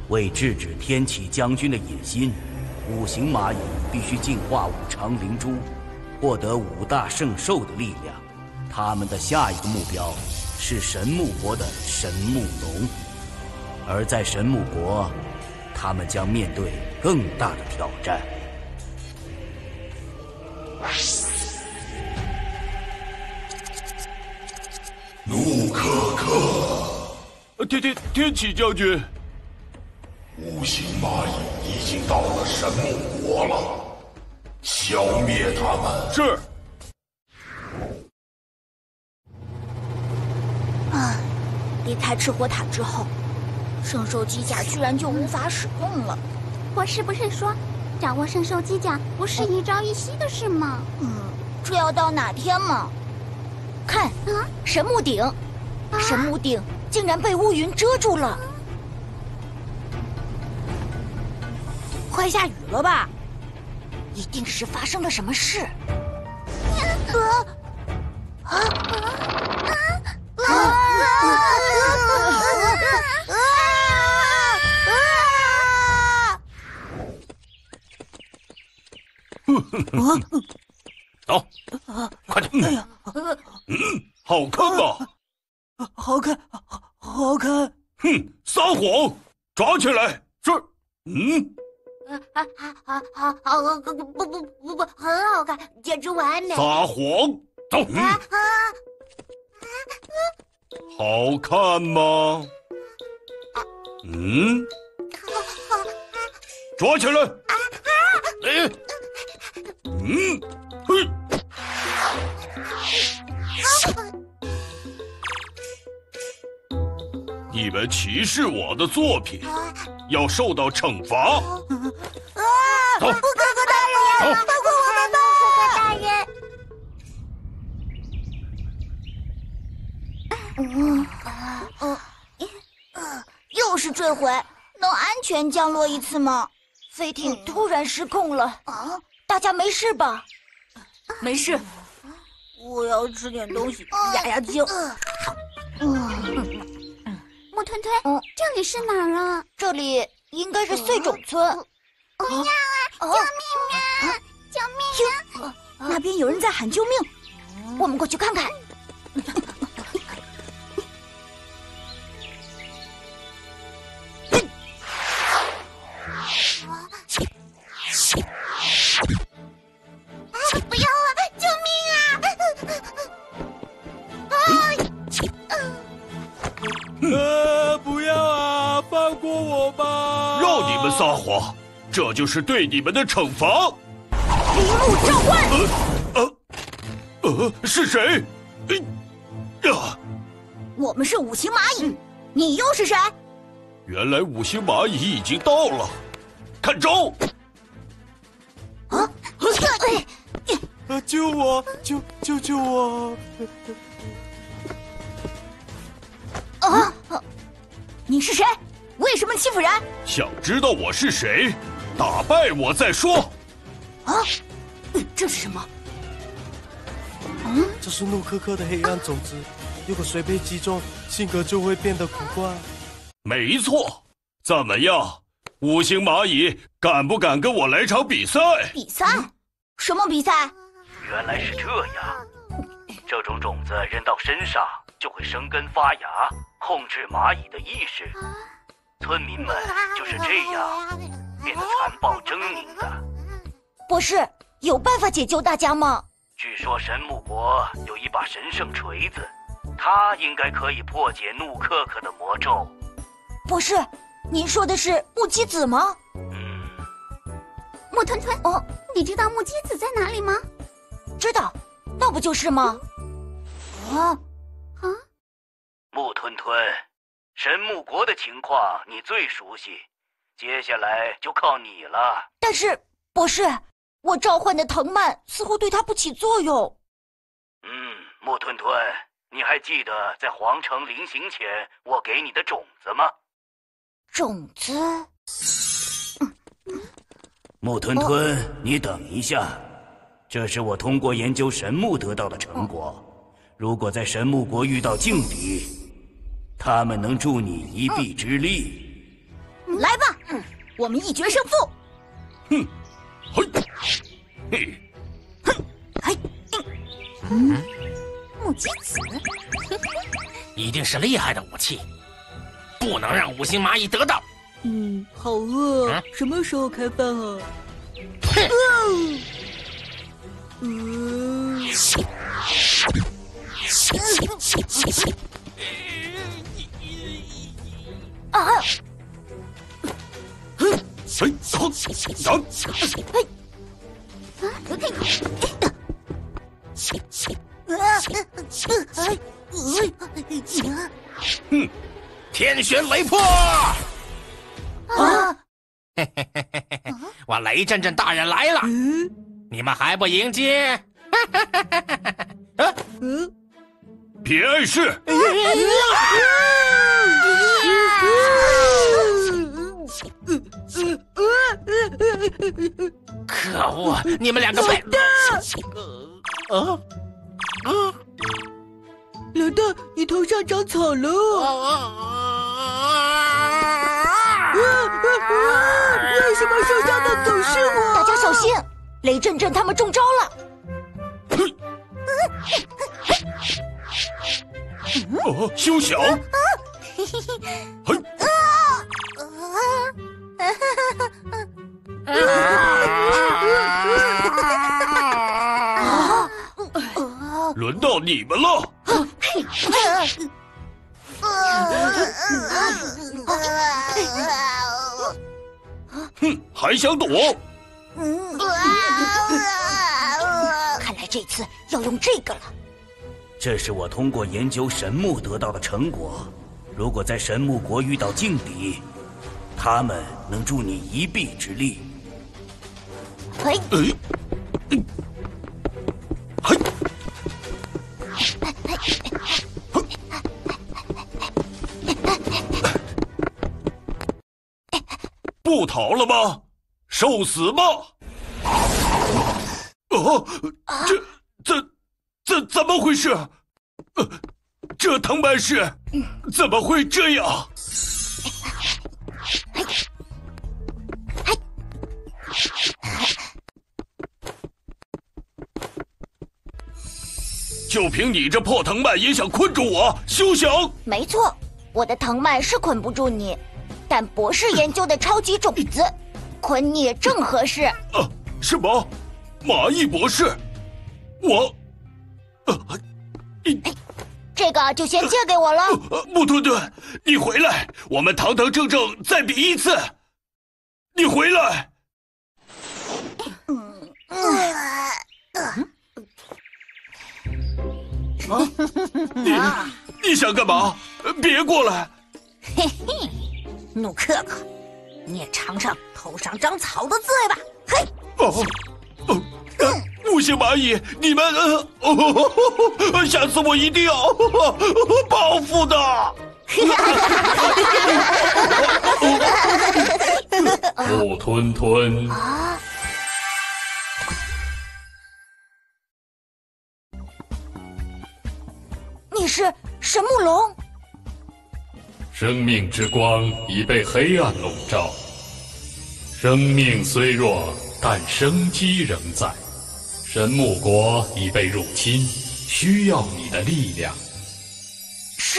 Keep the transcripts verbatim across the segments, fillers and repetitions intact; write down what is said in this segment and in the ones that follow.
为制止天启将军的野心，五行蚂蚁必须进化五常灵珠，获得五大圣兽的力量。他们的下一个目标是神木国的神木龙，而在神木国，他们将面对更大的挑战。 怒可可， 天天天启将军， 五行蚂蚁已经到了神木国了，消灭他们。 是。 啊！离开赤火塔之后，圣兽机甲居然就无法使用了。 博士不是说，掌握圣兽机甲不是一朝一夕的事吗？ 嗯，这要到哪天嘛？看， 啊， 神木顶，啊、神木顶竟然被乌云遮住了。快下雨了吧？一定是发生了什么事。啊啊啊啊！ 走，快点！ 哎呀， 嗯，好看吧？ 好看，好好看！ 哼，撒谎！抓起来！是，嗯。 啊啊啊啊！不不不不不，很好看，简直完美！ 撒谎！走！嗯、啊啊！好看吗？嗯。抓起来！哎！嗯，嘿！你们歧视我的作品，要受到惩罚。 啊！ 走， 哥哥大人，放过我们吧！ 哥哥大人。 嗯嗯嗯，又是坠毁，能安全降落一次吗？飞艇突然失控了啊！大家没事吧？ 没事。我要吃点东西压压惊。 木吞吞，这里是哪儿了？ 这里应该是碎种村。 不要啊！救命啊！救命啊！ 那边有人在喊救命，我们过去看看。 不要啊！救命啊！ 呃，不要啊！放过我吧！让你们撒谎，这就是对你们的惩罚。 铃木召唤！ 呃呃呃，是谁？啊！ 我们是五行蚂蚁，你又是谁？ 原来五行蚂蚁已经到了，看招！ 啊！ 啊！救我！救救救我！ 啊！你是谁？为什么欺负人？ 想知道我是谁？打败我再说。 啊！这是什么？ 嗯，这是怒科科的黑暗种子，如果谁被击中，性格就会变得古怪。 没错，怎么样？五行蚂蚁敢不敢跟我来场比赛？ 比赛？什么比赛？ 原来是这样，这种种子扔到身上就会生根发芽，控制蚂蚁的意识。村民们就是这样变得残暴狰狞的。 博士，有办法解救大家吗？ 据说神木国有一把神圣锤子，它应该可以破解怒克克的魔咒。 博士，您说的是木鸡子吗？ 嗯。 木吞吞，哦，你知道木鸡子在哪里吗？ 知道，那不就是吗？啊啊！ 木吞吞，神木国的情况你最熟悉，接下来就靠你了。 但是，博士，我召唤的藤蔓似乎对他不起作用。 嗯，木吞吞，你还记得在皇城临行前我给你的种子吗？ 种子。 木吞吞，哦、你等一下，这是我通过研究神木得到的成果。哦、如果在神木国遇到劲敌，他们能助你一臂之力。 嗯来吧，我们一决胜负。 哼，嘿，嘿， 嘿，嗯，木鸡子， 一定是厉害的武器，不能让五星蚂蚁得到。 嗯，好饿，啊，什么时候开饭啊？ 哼！ 嗯。 啊！ 嘿，好，走， 嘿， 哼，天旋雷破！ 啊！ 嘿嘿嘿嘿嘿，我雷震震大人来了， 嗯， 你们还不迎接？ 啊，嗯， 别碍事。 可恶！你们两个笨蛋！ 啊啊！老大，你头上长草了！为什么受伤的总是我？ 大家小心，雷震震他们中招了！ 哦，休想！嘿。轮到你们了！哼，还想躲？ 看来这次要用这个了。 这是我通过研究神木得到的成果。如果在神木国遇到劲敌，他们能助你一臂之力。 嘿， 哎，嘿，不逃了吗？受死吧！哦，这这这怎么回事？呃，这藤蔓是怎么会这样？就凭你这破藤蔓也想困住我？休想！ 没错，我的藤蔓是捆不住你，但博士研究的超级种子，捆你正合适。 啊，什么？蚂蚁博士？我……呃，你这个就先借给我了。 呃，木顿顿，你回来，我们堂堂正正再比一次。你回来。 嗯嗯。 啊！你你想干嘛？别过来！ 嘿嘿，怒克克，你也尝尝头上长草的滋味吧！嘿！ 哦哦，五星蚂蚁，你们呃哦，下次我一定要报复的。 木吞吞。 啊！你是神木龙？ 生命之光已被黑暗笼罩，生命虽弱，但生机仍在。神木国已被入侵，需要你的力量。 是。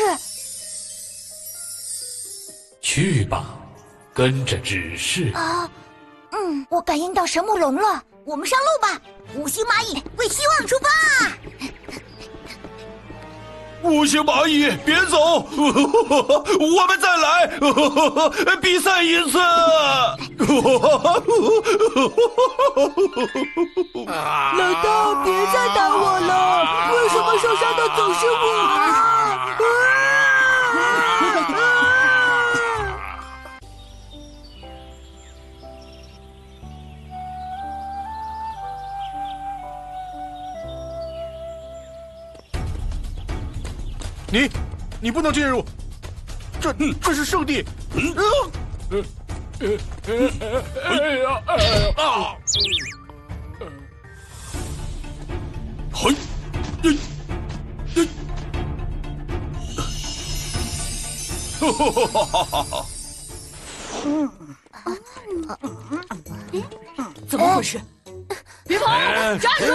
去吧，跟着指示。 啊，嗯，我感应到神木龙了，我们上路吧！五星蚂蚁为希望出发。 五星蚂蚁，别走，我们再来，比赛一次。 老大，别再打我了！为什么受伤的总是我？啊！ 你，你不能进入，这这是圣地。嗯， 哎呀，哎呀啊！ 嘿，嘿，嘿，哈哈哈哈哈哈！ 怎么回事？别跑！站住！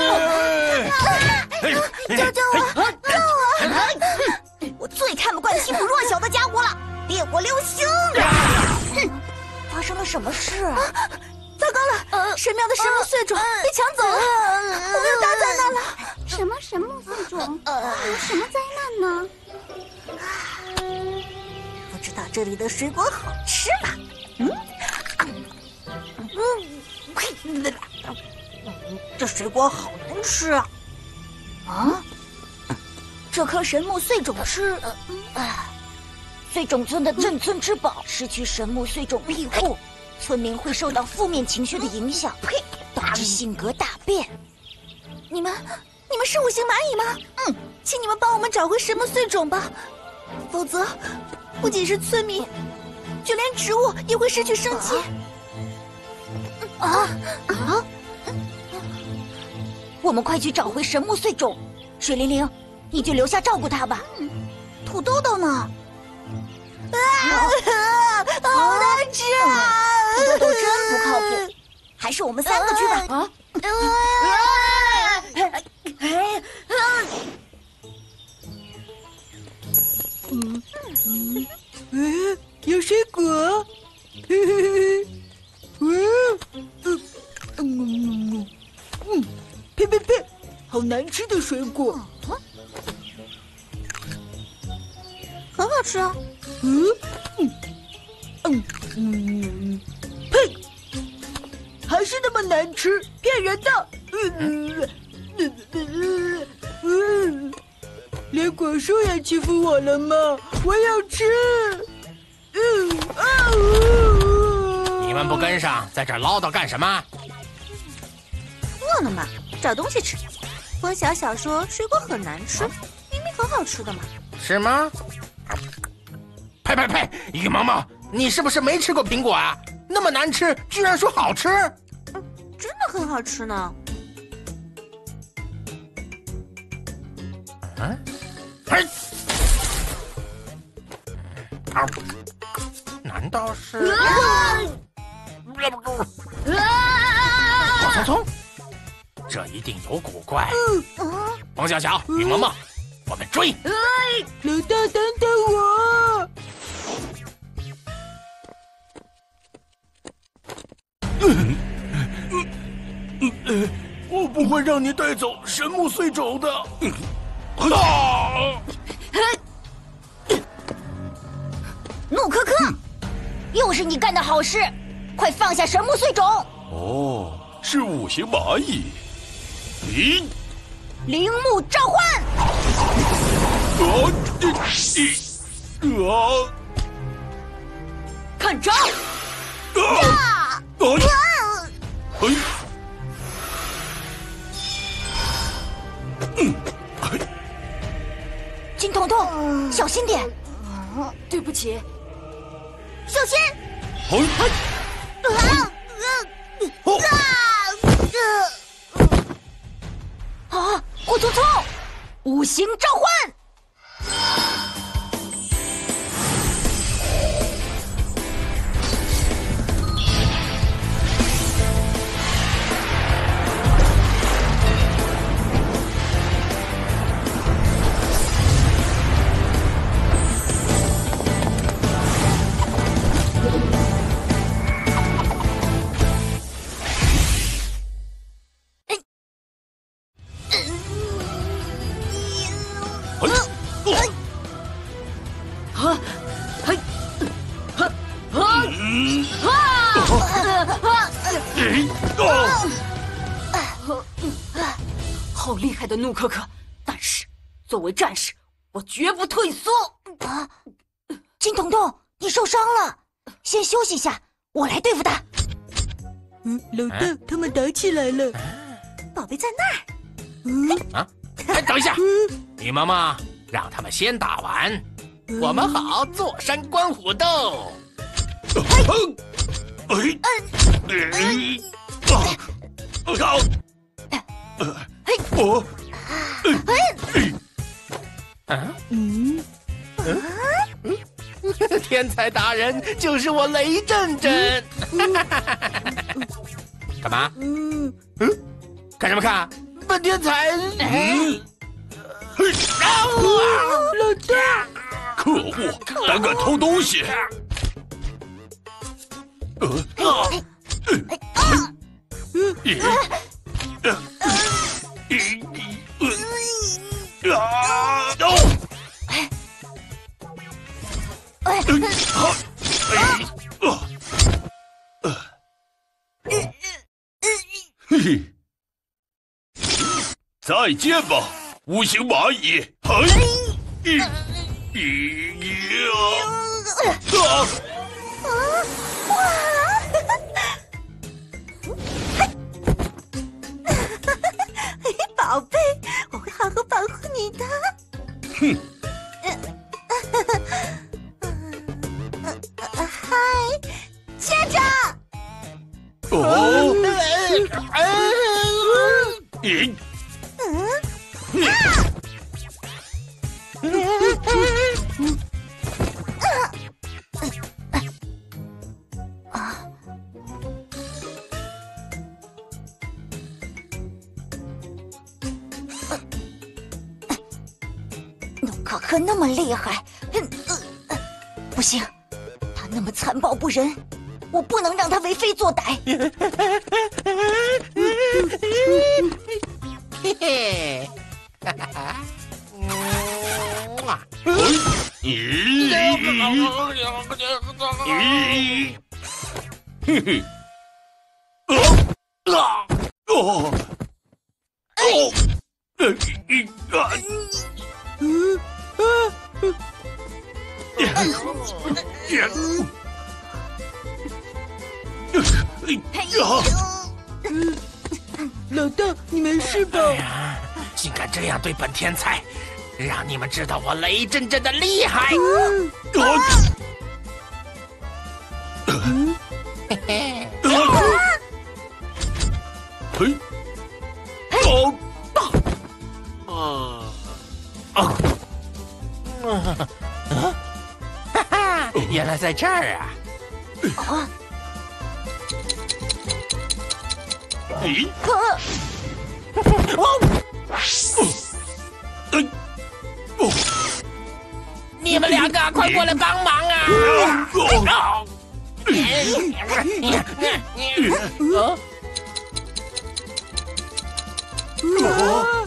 救救我！救我！我最看不惯欺负弱小的家伙了！烈火流星！哼，发生了什么事啊？糟糕了！神庙的神木碎种被抢走了，我们有大灾难了！ 什么神木碎种？有什么灾难呢？ 不知道这里的水果好吃吗？嗯，嗯，这水果好难吃啊！啊，这颗神木碎种是……啊，碎种村的镇村之宝，失去神木碎种庇护，村民会受到负面情绪的影响，导致性格大变。你们，你们是五行蚂蚁吗？嗯，请你们帮我们找回神木碎种吧，否则，不仅是村民，就连植物也会失去生机。啊啊！我们快去找回神木碎种，水灵灵，你就留下照顾它吧。土豆豆呢？啊，好难吃啊！土豆豆真不靠谱，还是我们三个去吧。啊！ 嗯嗯，嗯，有水果，嘿嘿嘿，嗯嗯嗯嗯，呸呸呸，好难吃的水果， 很好吃啊。 嗯嗯嗯嗯，呸，还是那么难吃，骗人的，嗯嗯嗯嗯。连果树也欺负我了吗？我要吃！嗯啊呜！ 你们不跟上，在这儿唠叨干什么？ 饿了嘛，找东西吃。风小小说水果很难吃，明明很好吃的嘛。 是吗？呸呸呸！雨萌萌，你是不是没吃过苹果啊？那么难吃，居然说好吃？ 嗯，真的很好吃呢。 嗯。哎，啊！难道是？火匆匆，这一定有古怪。冯小小、雨萌萌，我们追！ 老大，等等我！ 嗯嗯嗯，我不会让你带走神木碎种的。啊！ 怒科科，又是你干的好事，快放下神木碎种！ 哦，是五行蚂蚁。咦， 铃木召唤！ 啊！啊！ 看招！ 啊！啊！哎！嗯。 金彤彤，小心点！ 对不起， 小心！ 哎！ 啊！啊！火匆匆，五行召唤！ 好厉害的怒科科，但是作为战士，我绝不退缩。 啊，金彤彤，你受伤了，先休息一下，我来对付他。 嗯，老大，他们打起来了。 宝贝在那儿。 嗯啊，哎，等一下，雨萌萌，让他们先打完，我们好坐山观虎斗。 哎！哎！啊！啊！我， 嗯嗯嗯天才达人就是我雷震震。干嘛？嗯嗯，看什么看？本天才。嗯。啊！ 老大， 可恶，胆敢偷东西！呃啊！咦？咦？啊！哦！哎！好！哎！啊！呃！嘿嘿！再见吧，无形蚂蚁！嘿！咦！咦！啊！ 宝贝，我会好好保护你的。 哼！ 嗨，接着。 哦！咦？嗯？ 努可可那么厉害，嗯呃，不行，他那么残暴不仁，我不能让他为非作歹。 嘿嘿，哈哈哈，嗯啊， 咦？咦？嘿嘿！啊！啊！哦！哦！呃！咦！啊！ 嗯啊！ 呀！呀！ 老大，你没事吧？ 哎呀，竟敢这样对本天才，让你们知道我雷震震的厉害！ 啊！ 嗯， 嘿嘿。 嘿！哦！ 啊！啊！啊！哈哈，原来在这儿啊！ 啊！ 咦？ 哦！ 哎！哦！ 你们两个快过来帮忙啊！ 哦！ 哦！ 哦！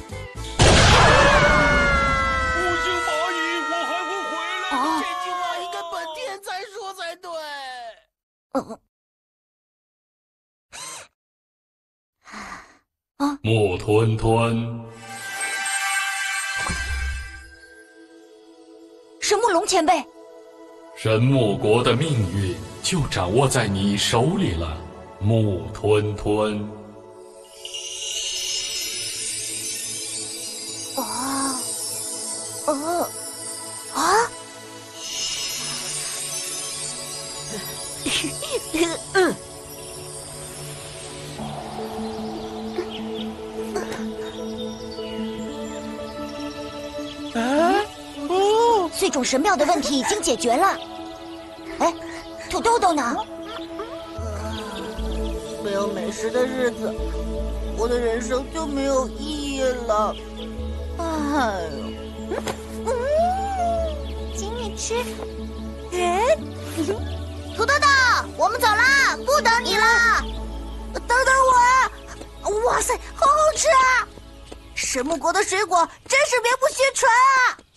无形蚂蚁，我还会回来。 这句话应该本天才说才对。 嗯。 木吞吞， 神木龙前辈， 神木国的命运就掌握在你手里了，木吞吞。 哦，哦，啊！ 嗯。 啊！哦，碎种神庙的问题已经解决了。哎，土豆豆呢？ 没有美食的日子，我的人生就没有意义了。哎呦， 嗯，请你吃。嗯，土豆豆，我们走啦，不等你了。 等等我啊！哇塞，好好吃啊！神木国的水果真是名不虚传啊！